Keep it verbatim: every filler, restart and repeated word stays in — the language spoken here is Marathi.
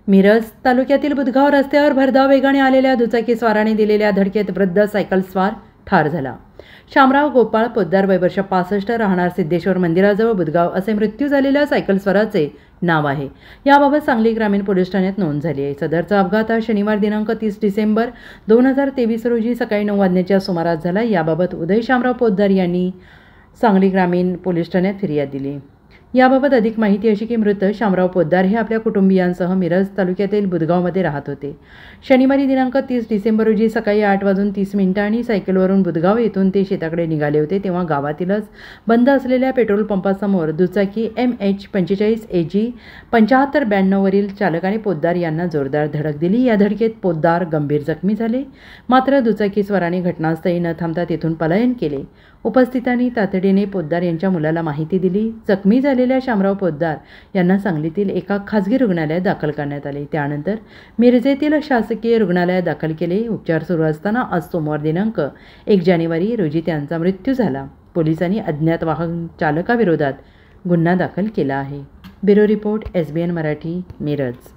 मिरज तालुक्यातील बुधगाव रस्त्यावर भरधाव वेगाने आलेल्या दुचाकीस्वाराने दिलेल्या धडकेत वृद्ध सायकल स्वार ठार झाला. शामराव गोपाळ पोद्दार, वय वर्ष पासष्ट, राहणार सिद्धेश्वर मंदिराजवळ बुधगाव असे मृत्यू झालेल्या सायकलस्वाराचे नाव आहे. याबाबत सांगली ग्रामीण पोलीस ठाण्यात नोंद झाली आहे. सदरचा अपघात हा शनिवार दिनांक तीस डिसेंबर दोन हजार तेवीस रोजी सकाळी नऊ वाजण्याच्या सुमारास झाला. याबाबत उदय शामराव पोद्दार यांनी सांगली ग्रामीण पोलीस ठाण्यात फिर्याद दिली. याबाबत अधिक माहिती अशी की मृत शामराव पोद्दार हे आपल्या कुटुंबियांसह मिरज तालुक्यातील बुधगावमध्ये राहत होते. शनिवारी दिनांक तीस डिसेंबर रोजी सकाळी आठ वाजून तीस मिनिटांनी सायकलवरून बुधगाव येथून ते शेताकडे निघाले होते. तेव्हा गावातीलच बंद असलेल्या पेट्रोल पंपासमोर दुचाकी एम एच पंचेचाळीस ए जी पंच्याहत्तर ब्याण्णववरील चालकाने पोद्दार यांना जोरदार धडक दिली. या धडकेत पोद्दार गंभीर जखमी झाले. मात्र दुचाकीस्वाराने घटनास्थळी न थांबता तेथून पलायन केले. उपस्थितांनी तातडीने पोद्दार यांच्या मुलाला माहिती दिली. जखमी झालेल्या शामराव पोद्दार यांना सांगलीतील एका खासगी रुग्णालयात दाखल करण्यात आले. त्यानंतर मिरजेतील शासकीय रुग्णालयात दाखल केले. उपचार सुरू असताना आज सोमवार दिनांक एक जानेवारी रोजी त्यांचा मृत्यू झाला. पोलिसांनी अज्ञात वाहन चालकाविरोधात गुन्हा दाखल केला आहे. Bureau report, S B N Marathi, Miraj.